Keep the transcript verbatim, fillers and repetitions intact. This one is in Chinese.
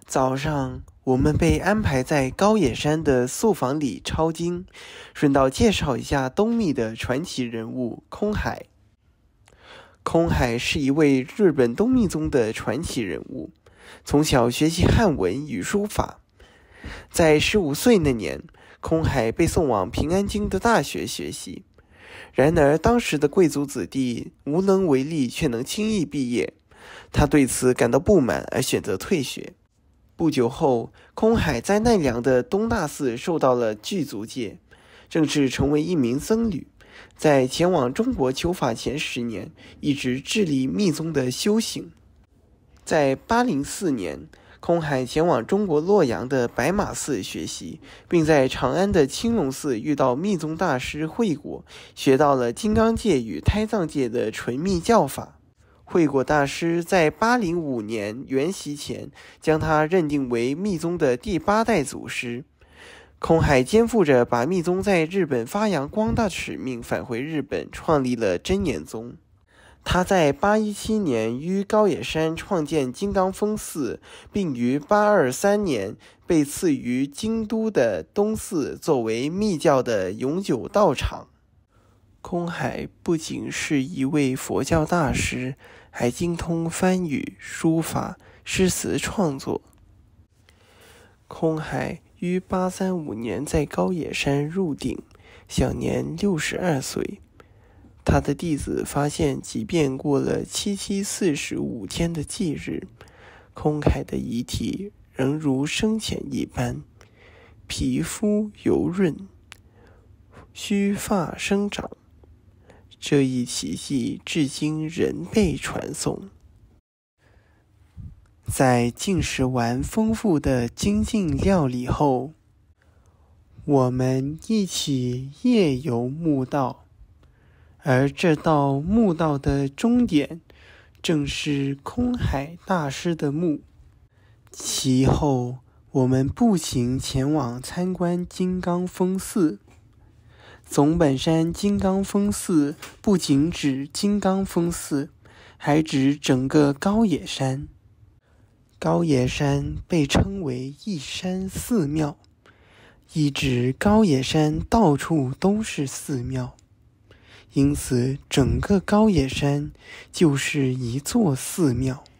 早上，我们被安排在高野山的宿房里抄经，顺道介绍一下东密的传奇人物空海。空海是一位日本东密宗的传奇人物，从小学习汉文与书法。在十五岁那年，空海被送往平安京的大学学习。然而，当时的贵族子弟无能为力，却能轻易毕业，他对此感到不满，而选择退学。不久后，空海在奈良的东大寺受到了具足戒，正式成为一名僧侣。在前往中国求法前十年，一直致力密宗的修行。在八零四年，空海前往中国洛阳的白马寺学习，并在长安的青龙寺遇到密宗大师慧果，学到了金刚戒与胎藏戒的纯密教法。慧果大师在八零五年圆寂前，将他认定为密宗的第八代祖师。空海肩负着把密宗在日本发扬光大的使命，返回日本，创立了真言宗。他在八一七年于高野山创建金刚峰寺，并于八二三年被赐予京都的东寺作为密教的永久道场。空海不仅是一位佛教大师，还精通梵语、书法、诗词创作。空海于八三五年在高野山入定，享年六十二岁。他的弟子发现，即便过了七七四十五天的忌日，空海的遗体仍如生前一般，皮肤油润，须发生长。这一奇迹至今仍被传颂。在进食完丰富的精进料理后，我们一起夜游墓道，而这道墓道的终点正是空海大师的墓。其后，我们步行前往参观金刚峰寺。总本山金刚峰寺不仅指金刚峰寺，还指整个高野山。高野山被称为一山寺庙，意指高野山到处都是寺庙，因此整个高野山就是一座寺庙。